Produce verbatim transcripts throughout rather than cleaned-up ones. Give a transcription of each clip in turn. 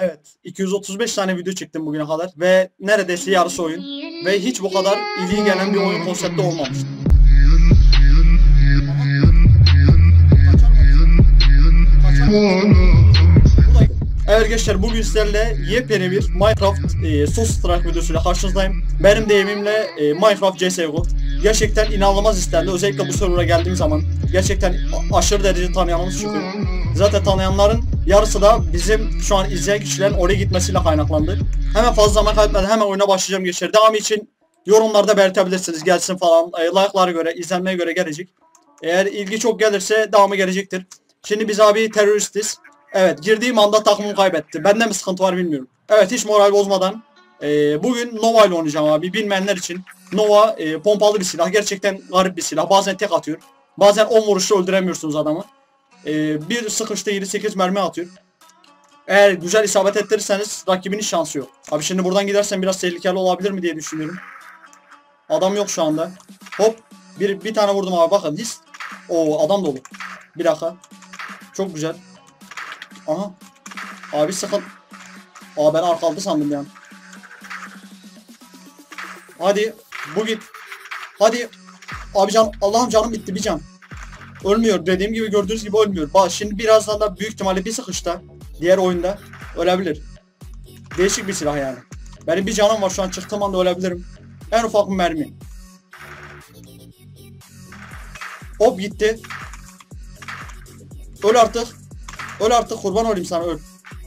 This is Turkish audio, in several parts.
Evet, iki yüz otuz beş tane video çektim bugüne kadar ve neredeyse yarısı oyun ve hiç bu kadar ilgi gelen bir oyun konsepti olmamıştı. Evet gençler, bugün sizlerle yepyeni bir Minecraft e, Soul Strike videosuyla karşınızdayım. Benim deyimimle e, Minecraft C S G O. Gerçekten inanılmaz istendi. Özellikle bu server'a geldiğim zaman gerçekten aşırı derece tanıyanımız çıkıyor. Zaten tanıyanların yarısı da bizim şu an izleyen kişilerin oraya gitmesiyle kaynaklandı. Hemen fazla zaman kaybetmeden hemen oyuna başlayacağım gençler. Devamı için yorumlarda belirtebilirsiniz, gelsin falan. E, like'lara göre, izlenmeye göre gelecek. Eğer ilgi çok gelirse devamı gelecektir. Şimdi biz abi teröristiz. Evet, girdiğim anda takımım kaybetti. Bende mi sıkıntı var bilmiyorum. Evet, hiç moral bozmadan e, bugün Nova ile oynayacağım abi. Bilmeyenler için Nova e, pompalı bir silah. Gerçekten garip bir silah. Bazen tek atıyor. Bazen on vuruşla öldüremiyorsunuz adamı. E, bir sıkışta yedi sekiz mermi atıyor. Eğer güzel isabet ettirirseniz rakibinin şansı yok. Abi şimdi buradan gidersen biraz tehlikeli olabilir mi diye düşünüyorum. Adam yok şu anda. Hop. Bir, bir tane vurdum abi, bakın. His. Oo, adam dolu. Bir dakika. Çok güzel. Aha. Abi sakın. Aa, ben arkaldı sandım yani. Hadi. Bu git. Hadi. Abi can. Allah'ım, canım bitti, bir can. Ölmüyor. Dediğim gibi, gördüğünüz gibi ölmüyor. Bak şimdi birazdan da büyük ihtimalle bir sıkışta diğer oyunda ölebilir. Değişik bir silah yani. Benim bir canım var şu an, çıktığım anda ölebilirim. En ufak bir mermi. Hop gitti. Öl artık. Öl artık, kurban olayım sana, öl.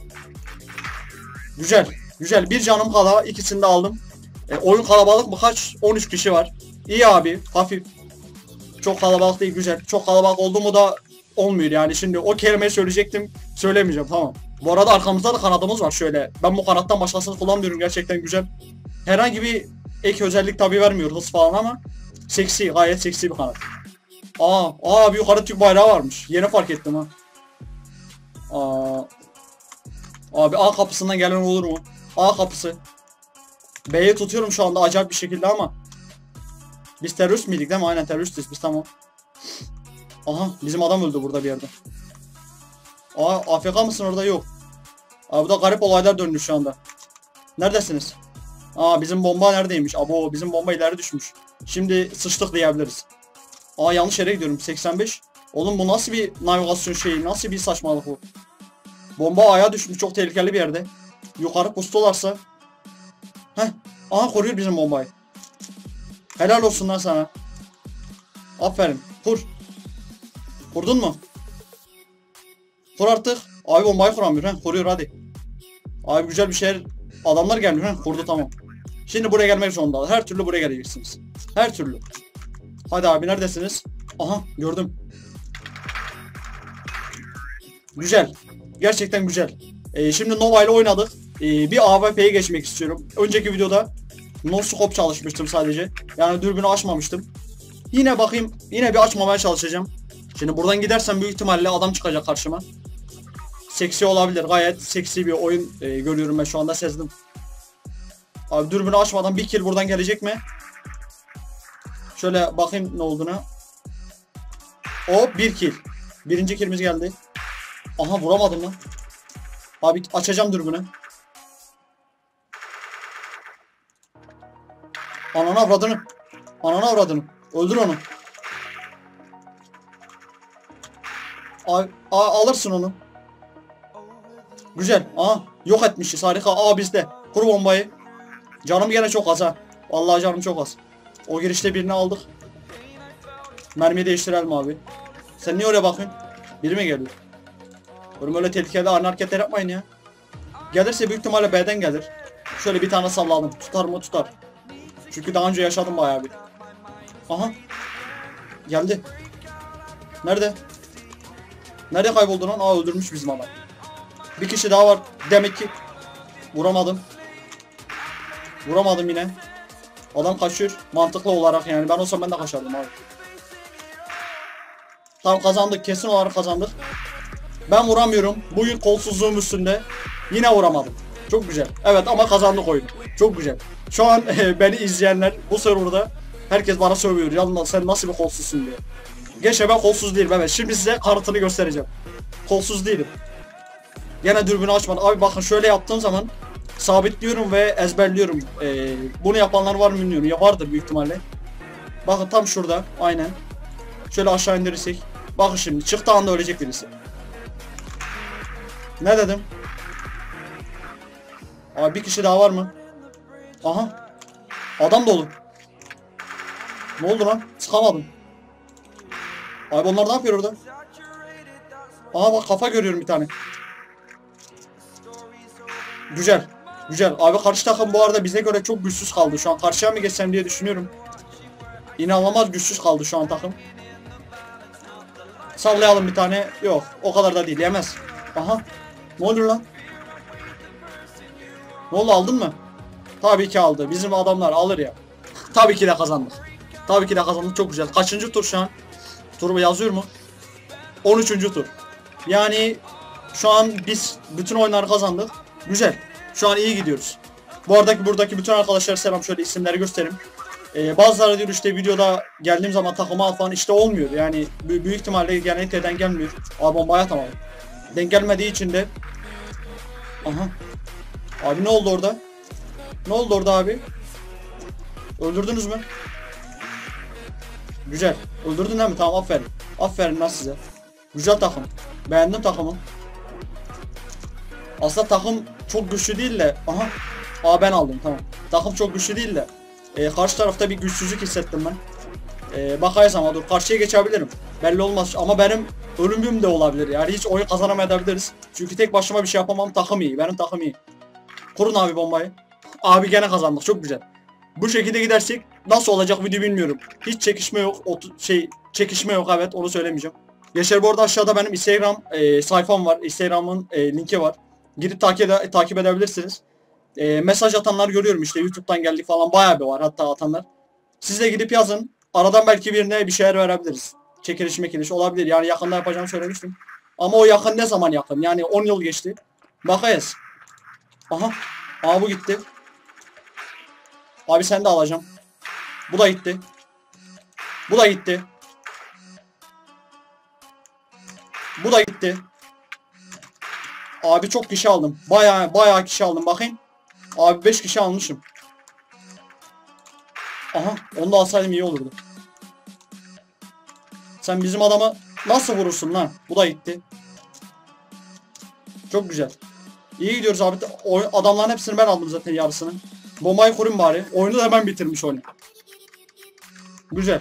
Güzel. Güzel. Bir canım kala, ikisini de aldım. E, oyun kalabalık mı? Kaç? on üç kişi var. İyi abi. Hafif. Çok kalabalık değil, güzel. Çok kalabalık oldu mu da olmuyor yani. Şimdi o kelimeyi söyleyecektim. Söylemeyeceğim, tamam. Bu arada arkamızda da kanadımız var şöyle. Ben bu kanattan başkasını kullanmıyorum. Gerçekten güzel. Herhangi bir ek özellik tabi vermiyor, hız falan, ama seksi. Gayet seksi bir kanat. Aa, aa bir yukarı Türk bayrağı varmış. Yeni fark ettim ha. Aa, abi A kapısından gelen olur mu? A kapısı. B'yi tutuyorum şu anda acayip bir şekilde ama. Biz terörist miydik değil mi? Aynen teröristiz biz, tamam. Aha, bizim adam öldü burada bir yerde. Aa, A F K mısın orada? Yok. Abi bu da garip olaylar döndü şu anda. Neredesiniz? Aa, bizim bomba neredeymiş? Abo, bizim bomba ileri düşmüş. Şimdi sıçtık diyebiliriz. Aa, yanlış yere gidiyorum. seksen beş. Oğlum bu nasıl bir navigasyon şeyi? Nasıl bir saçmalık bu? Bomba A'ya düşmüş. Çok tehlikeli bir yerde. Yukarı pustolarsa. Heh. Aha, koruyor bizim bombayı. Helal olsun lan sana. Aferin. Kur. Kurdun mu? Kur artık. Abi bombayı kuramıyor. Heh, koruyor hadi. Abi güzel bir şey. Adamlar gelmiyor. Heh, kurdu, tamam. Şimdi buraya gelmek zorunda. Her türlü buraya geleceksiniz. Her türlü. Hadi abi, neredesiniz? Aha, gördüm. Güzel. Gerçekten güzel. Ee, şimdi Nova ile oynadık. Ee, bir A W P'ye geçmek istiyorum. Önceki videoda no scope çalışmıştım sadece. Yani dürbünü açmamıştım. Yine bakayım. Yine bir açmamaya çalışacağım. Şimdi buradan gidersem büyük ihtimalle adam çıkacak karşıma. Seksi olabilir. Gayet seksi bir oyun e, görüyorum ben şu anda, sezdim. Abi dürbünü açmadan bir kill buradan gelecek mi? Şöyle bakayım ne olduğuna. Hop, bir kill. Birinci killimiz geldi. Aha, vuramadım lan. Abi açacağım dürbünü. Anana avradını. Anana avradını. Öldür onu. Abi, alırsın onu. Güzel. Aha, yok etmişiz, harika. Aa, bizde. Kur bombayı. Canım gene çok az ha. Vallahi canım çok az. O girişte birini aldık. Mermiyi değiştirelim abi. Sen niye oraya bakıyorsun? Biri mi geliyor? Oğlum öyle tehlikeli ani hareketler yapmayın ya. Gelirse büyük ihtimalle B'den gelir. Şöyle bir tane salladım. Tutar mı? Tutar. Çünkü daha önce yaşadım bayağı bir. Aha. Geldi. Nerede? Nerede kayboldu lan? Aa, öldürmüş bizim adam. Bir kişi daha var. Demek ki. Vuramadım. Vuramadım yine. Adam kaçıyor. Mantıklı olarak yani. Ben olsam ben de kaçardım abi. Tamam, kazandık. Kesin olarak kazandık. Ben vuramıyorum. Bugün kolsuzluğum üstünde. Yine vuramadım. Çok güzel. Evet, ama kazandık oyunu. Çok güzel. Şu an e, beni izleyenler bu serverda herkes bana sövüyor. Yalnız sen nasıl bir kolsuzsun diye. Geçe ben kolsuz değilim. Evet, şimdi size kanıtını göstereceğim. Kolsuz değilim. Gene dürbünü açmadı. Abi bakın şöyle yaptığım zaman sabitliyorum ve ezberliyorum. Ee, bunu yapanlar var mı bilmiyorum. Ya vardır büyük ihtimalle. Bakın tam şurada. Aynen. Şöyle aşağı indirirsek. Bakın şimdi çıktı anda ölecek birisi. Ne dedim? Abi bir kişi daha var mı? Aha. Adam dolu. Ne oldu lan? Sıkamadım. Abi onlar ne yapıyor orada? Aha bak kafa görüyorum bir tane. Güzel. Güzel. Abi karşı takım bu arada bize göre çok güçsüz kaldı. Şu an karşıya mı geçsem diye düşünüyorum. İnanılmaz güçsüz kaldı şu an takım. Sallayalım bir tane. Yok. O kadar da değil. Yemez. Aha. Ne oluyor lan? Ne oldu, aldın mı? Tabii ki aldı. Bizim adamlar alır ya. Tabii ki de kazandık. Tabii ki de kazandık. Çok güzel. Kaçıncı tur şu an? Turu yazıyor mu? on üçüncü tur. Yani şu an biz bütün oyunları kazandık. Güzel. Şu an iyi gidiyoruz. Bu aradaki buradaki bütün arkadaşlara selam. Şöyle isimleri göstereyim. Ee, bazıları diyor işte videoda geldiğim zaman takıma al falan, işte olmuyor. Yani büyük ihtimalle genellikle gelmiyor. Abi bombaya atamadım. Denk gelmediği için de. Aha. Abi ne oldu orada? Ne oldu orada abi? Öldürdünüz mü? Güzel. Öldürdün değil mi? Tamam, aferin. Aferin lan size. Güzel takım. Beğendim takımı. Aslında takım çok güçlü değil de. Aha. Aa ben aldım, tamam. Takım çok güçlü değil de. Ee, karşı tarafta bir güçsüzlük hissettim ben. Ee, bakayız ama dur, karşıya geçebilirim. Belli olmaz ama benim ölümüm de olabilir. Yani hiç oyun kazanamayabiliriz. Çünkü tek başıma bir şey yapamam. Takım iyi. Benim takım iyi. Kurun abi bombayı. Abi gene kazandık. Çok güzel. Bu şekilde gidersek nasıl olacak video bilmiyorum. Hiç çekişme yok. O şey çekişme yok, evet, onu söylemeyeceğim. Gençler bu arada aşağıda benim Instagram e, sayfam var. Instagram'ın e, linki var. Girip takip, ede takip edebilirsiniz. E, mesaj atanlar görüyorum, işte YouTube'dan geldik falan, bayağı bir var hatta atanlar. Siz de gidip yazın. Aradan belki birine bir şeyler verebiliriz. Çekiliş mekiliş olabilir. Yani yakında yapacağımı söylemiştim. Ama o yakın ne zaman yakın? Yani on yıl geçti. Bakayız. Aha. Aa bu gitti. Abi sen de alacağım. Bu da gitti. Bu da gitti. Bu da gitti. Abi çok kişi aldım. Bayağı bayağı kişi aldım. Bakayım. Abi beş kişi almışım. Aha. Onu da alsaydım iyi olurdu. Sen bizim adamı nasıl vurursun lan? Bu da gitti. Çok güzel. İyi gidiyoruz abi. O adamların hepsini ben aldım zaten, yarısını. Bombayı kurayım bari. Oyunu da hemen bitirmiş oyunu. Güzel.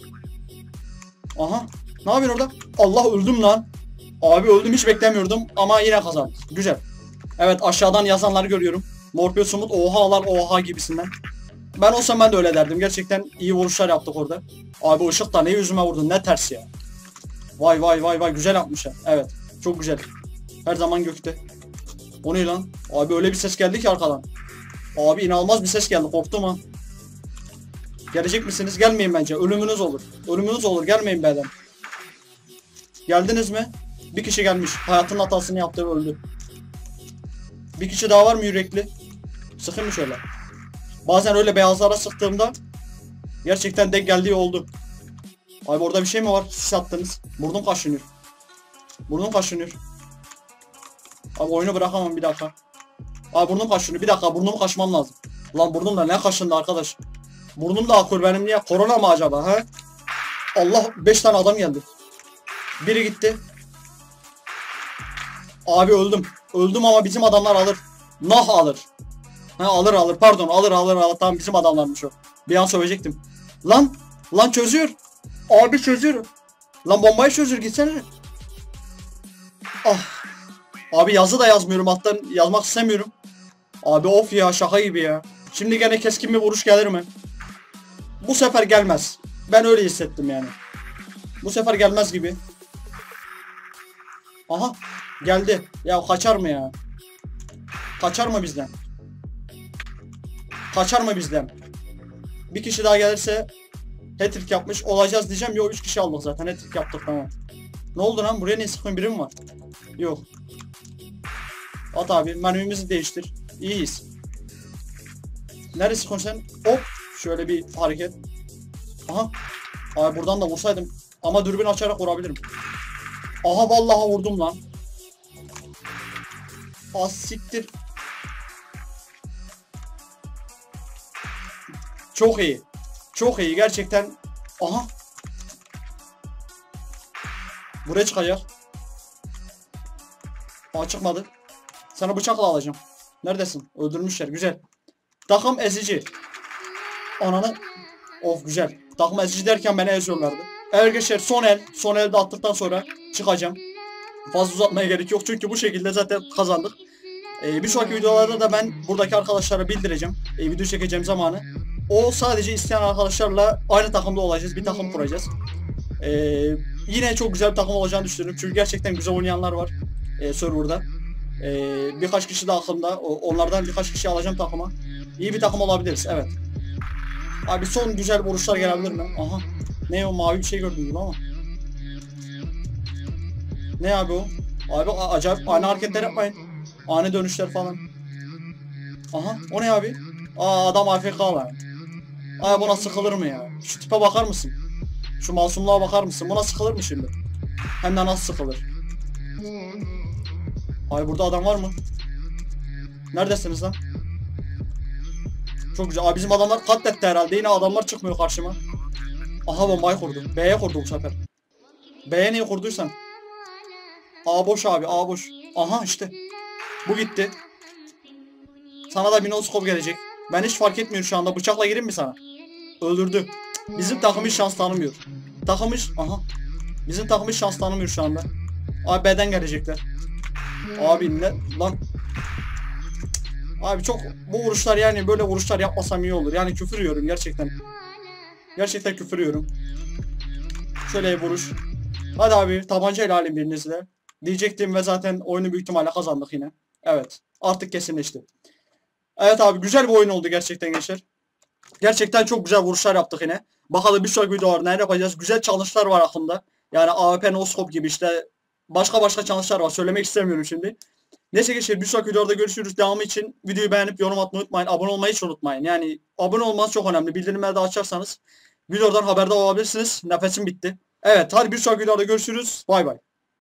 Aha. Ne yapıyorsun orada? Allah, öldüm lan. Abi öldüm, hiç beklemiyordum ama yine kazandım. Güzel. Evet, aşağıdan yazanları görüyorum. Morpheus Umut ohalar oha gibisinden. Ben olsam ben de öyle derdim. Gerçekten iyi vuruşlar yaptık orada. Abi ışık da ne yüzüme vurdun, ne ters ya. Vay vay vay vay, güzel yapmışlar. Evet, çok güzel. Her zaman gökte. O ne lan? Abi öyle bir ses geldi ki arkadan. Abi inanılmaz bir ses geldi, korktum ha. Gelecek misiniz? Gelmeyin bence. Ölümünüz olur. Ölümünüz olur. Gelmeyin benden. Geldiniz mi? Bir kişi gelmiş. Hayatının hatasını yaptı, öldü. Bir kişi daha var mı yürekli? Sıkın mı şöyle? Bazen öyle beyazlara sıktığımda gerçekten denk geldiği oldu. Abi orada bir şey mi var? Siz attınız. Burnum kaşınıyor. Burnum kaşınıyor. Abi oyunu bırakamam, bir dakika. Abi burnum kaşınıyor. Bir dakika, burnumu kaşımam lazım. Lan burnum da ne kaşındı arkadaş. Burnum da akıyor benim, niye? Korona mı acaba he? Allah, beş tane adam geldi. Biri gitti. Abi öldüm. Öldüm ama bizim adamlar alır. Nah alır. Ha alır alır pardon alır alır alır. Tamam, bizim adamlarmış o. Bir an sövecektim. Lan. Lan çözüyor. Abi çözüyor. Lan bombayı çözüyor, gitsene. Ah. Abi yazı da yazmıyorum, hatta yazmak istemiyorum. Abi of ya, şaka gibi ya. Şimdi gene keskin bir vuruş gelir mi? Bu sefer gelmez. Ben öyle hissettim yani. Bu sefer gelmez gibi. Aha geldi. Ya kaçar mı ya? Kaçar mı bizden? Kaçar mı bizden? Bir kişi daha gelirse hat-trick yapmış olacağız diyeceğim. Yok, üç kişi aldık zaten, hat-trick yaptık, tamam. Ne oldu lan? Buraya ne sıkın, biri mi var? Yok. At abi, menümümüzü değiştir. İyiyiz. Neresi sen? Hop. Şöyle bir hareket. Aha. Abi buradan da vursaydım. Ama dürbün açarak vurabilirim. Aha vallahi vurdum lan. Az siktir. Çok iyi. Çok iyi gerçekten. Aha. Buraya çıkacak. Aa, çıkmadı. Sana bıçakla alacağım. Neredesin? Öldürmüşler. Güzel. Takım ezici. Ananı. Of güzel. Takım ezici derken beni eziyorlardı. Arkadaşlar son el. Son elde attıktan sonra çıkacağım. Fazla uzatmaya gerek yok. Çünkü bu şekilde zaten kazandık. Ee, bir sonraki videolarda da ben buradaki arkadaşlara bildireceğim. Ee, video çekeceğim zamanı. O sadece isteyen arkadaşlarla aynı takımda olacağız. Bir takım kuracağız. Ee, yine çok güzel bir takım olacağını düşünüyorum. Çünkü gerçekten güzel oynayanlar var. Ee, serverda. Ee, birkaç kişi de aklımda. O, onlardan birkaç kişi alacağım takıma. İyi bir takım olabiliriz. Evet. Abi son güzel vuruşlar gelebilir mi? Aha. Ne o, mavi bir şey gördüm gibi ama. Ne abi o? Abi acayip ani hareketler yapmayın. Ani dönüşler falan. Aha o ne abi? Aa adam A F K lan. Ay buna sıkılır mı ya? Şu tipe bakar mısın? Şu masumluğa bakar mısın? Buna sıkılır mı şimdi? Hem de nasıl sıkılır? Ay burada adam var mı? Neredesiniz lan? Çok güzel. Abi bizim adamlar katletti herhalde. Yine adamlar çıkmıyor karşıma. Aha bombayı kurdu. B'ye kurdu bu sefer. B'ye niye kurduysan? A boş abi, A boş. Aha işte. Bu gitti. Sana da bir noskop gelecek. Ben hiç fark etmiyorum şu anda. Bıçakla gireyim mi sana? Öldürdü. Bizim takım hiç şans tanımıyor. Takım hiç... Aha. Bizim takım hiç şans tanımıyor şu anda. Abi B'den gelecekler. Abi ne lan? Abi çok bu vuruşlar, yani böyle vuruşlar yapmasam iyi olur. Yani küfür yiyorum gerçekten. Gerçekten küfür yiyorum. Şöyle bir vuruş. Hadi abi tabancayla alayım birinizle. Diyecektim ve zaten oyunu büyük ihtimalle kazandık yine. Evet. Artık kesinleşti. Evet abi güzel bir oyun oldu gerçekten gençler. Gerçekten çok güzel vuruşlar yaptık yine. Bakalım bir sonraki videolarda ne yapacağız. Güzel challenge'lar var aklımda. Yani A W P no scope gibi işte. Başka başka challenge'lar var. Söylemek istemiyorum şimdi. Neyse gençler bir sonraki videoda görüşürüz. Devamı için videoyu beğenip yorum atmayı unutmayın. Abone olmayı hiç unutmayın. Yani abone olmanız çok önemli. Bildirimleri de açarsanız videodan haberdar olabilirsiniz. Nefesim bitti. Evet hadi bir sonraki videoda görüşürüz. Bay bay.